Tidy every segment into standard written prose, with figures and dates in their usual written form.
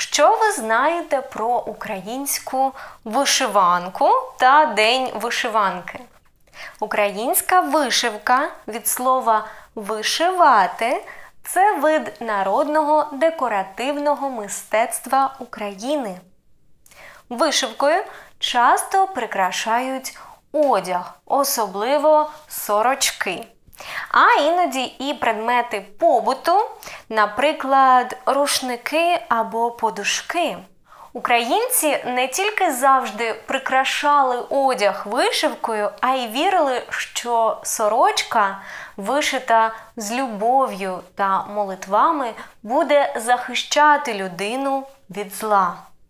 Що ви знаєте про українську вишиванку та День вишиванки? Українська вишивка від слова «вишивати» – це вид народного декоративного мистецтва України. Вишивкою часто прикрашають одяг, особливо сорочки. А іноді і предмети побуту, наприклад, рушники або подушки. Українці не тільки завжди прикрашали одяг вишивкою, а й вірили, що сорочка, вишита з любов'ю та молитвами, буде захищати людину від зла.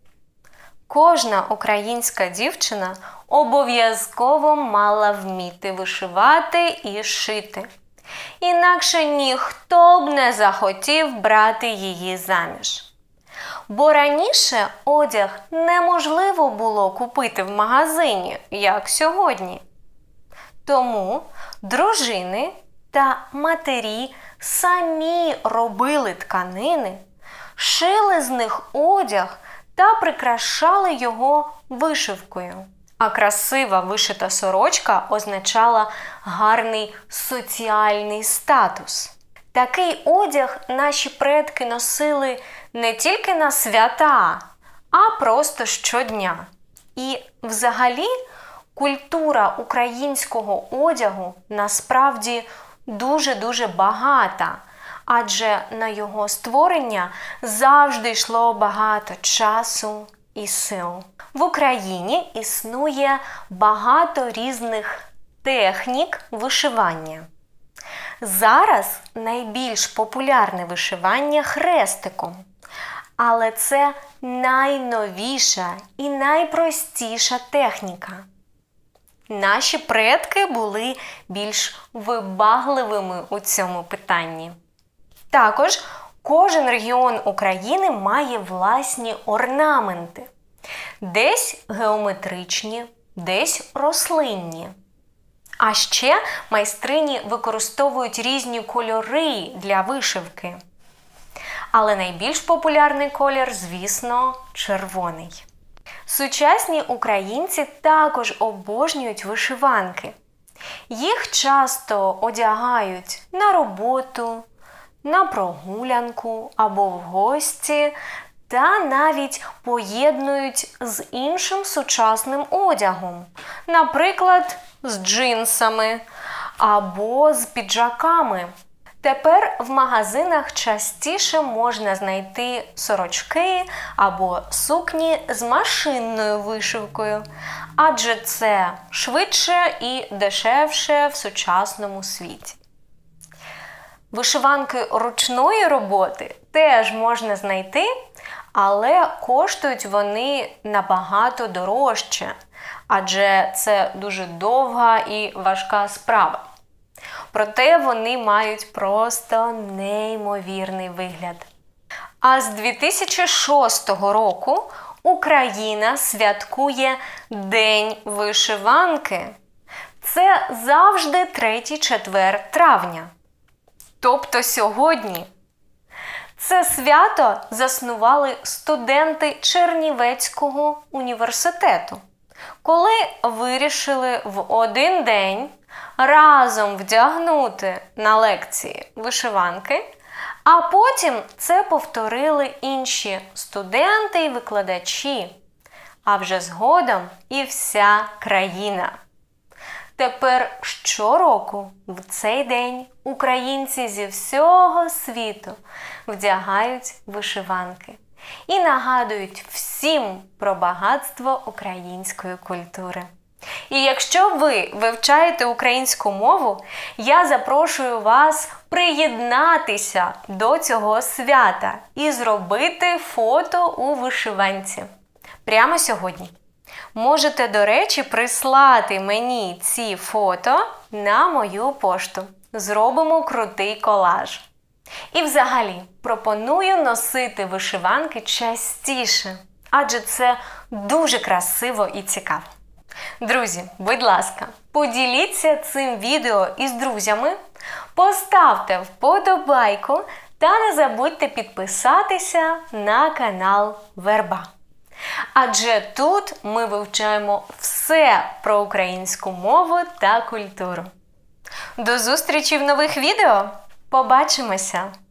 Кожна українська дівчина обов'язково мала вміти вишивати і шити. Інакше ніхто б не захотів брати її заміж. Бо раніше одяг неможливо було купити в магазині, як сьогодні. Тому дружини та матері самі робили тканини, шили з них одяг та прикрашали його вишивкою. А красива вишита сорочка означала гарний соціальний статус. Такий одяг наші предки носили не тільки на свята, а просто щодня. І взагалі культура українського одягу насправді дуже-дуже багата, адже на його створення завжди йшло багато часу і сил. В Україні існує багато різних технік вишивання. Зараз найбільш популярне вишивання хрестиком, але це найновіша і найпростіша техніка. Наші предки були більш вибагливими у цьому питанні. Також кожен регіон України має власні орнаменти. Десь геометричні, десь рослинні. А ще майстрині використовують різні кольори для вишивки. Але найбільш популярний колір, звісно, червоний. Сучасні українці також обожнюють вишиванки. Їх часто одягають на роботу, на прогулянку або в гості, та навіть поєднують з іншим сучасним одягом, наприклад, з джинсами або з піджаками. Тепер в магазинах частіше можна знайти сорочки або сукні з машинною вишивкою, адже це швидше і дешевше в сучасному світі. Вишиванки ручної роботи теж можна знайти, але коштують вони набагато дорожче, адже це дуже довга і важка справа. Проте вони мають просто неймовірний вигляд. А з 2006 року Україна святкує День вишиванки. Це завжди 3-4 травня. Тобто сьогодні. Це свято заснували студенти Чернівецького університету, коли вирішили в один день разом вдягнути на лекції вишиванки, а потім це повторили інші студенти і викладачі, а вже згодом і вся країна. Тепер щороку в цей день українці зі всього світу вдягають вишиванки і нагадують всім про багатство української культури. І якщо ви вивчаєте українську мову, я запрошую вас приєднатися до цього свята і зробити фото у вишиванці. Прямо сьогодні. Можете, до речі, прислати мені ці фото на мою пошту. Зробимо крутий колаж. І взагалі, пропоную носити вишиванки частіше, адже це дуже красиво і цікаво. Друзі, будь ласка, поділіться цим відео із друзями, поставте вподобайку Та не забудьте підписатися на канал Верба. Адже тут ми вивчаємо все про українську мову та культуру. До зустрічі в нових відео! Побачимося!